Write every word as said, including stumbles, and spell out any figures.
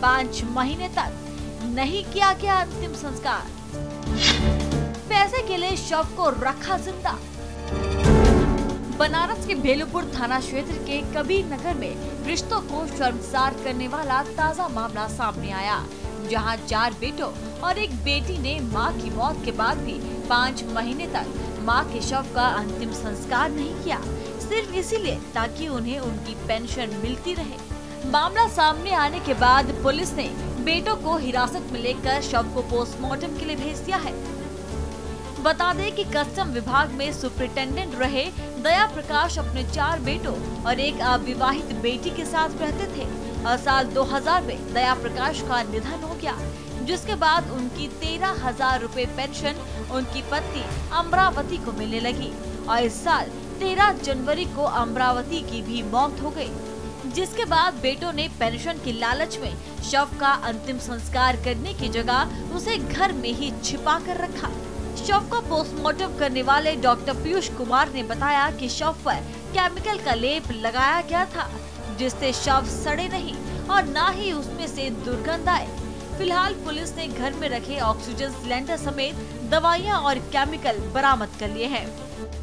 पाँच महीने तक नहीं किया गया अंतिम संस्कार। पैसे के लिए शव को रखा जिंदा। बनारस के भेलुपुर थाना क्षेत्र के कबीर नगर में रिश्तों को शर्मसार करने वाला ताजा मामला सामने आया, जहां चार बेटों और एक बेटी ने मां की मौत के बाद भी पाँच महीने तक मां के शव का अंतिम संस्कार नहीं किया, सिर्फ इसीलिए ताकि उन्हें उनकी पेंशन मिलती रहे। मामला सामने आने के बाद पुलिस ने बेटों को हिरासत में लेकर शव को पोस्टमार्टम के लिए भेज दिया है। बता दें कि कस्टम विभाग में सुपरिटेंडेंट रहे दया प्रकाश अपने चार बेटों और एक अविवाहित बेटी के साथ रहते थे और साल दो हज़ार में दया प्रकाश का निधन हो गया, जिसके बाद उनकी तेरह हजार रूपए पेंशन उनकी पत्नी अमरावती को मिलने लगी और इस साल तेरह जनवरी को अमरावती की भी मौत हो गई, जिसके बाद बेटों ने पेंशन के लालच में शव का अंतिम संस्कार करने की जगह उसे घर में ही छिपा कर रखा। शव का पोस्टमार्टम करने वाले डॉक्टर पीयूष कुमार ने बताया कि शव पर केमिकल का लेप लगाया गया था, जिससे शव सड़े नहीं और न ही उसमें से दुर्गंध आए। फिलहाल पुलिस ने घर में रखे ऑक्सीजन सिलेंडर समेत दवाइयां और केमिकल बरामद कर लिए हैं।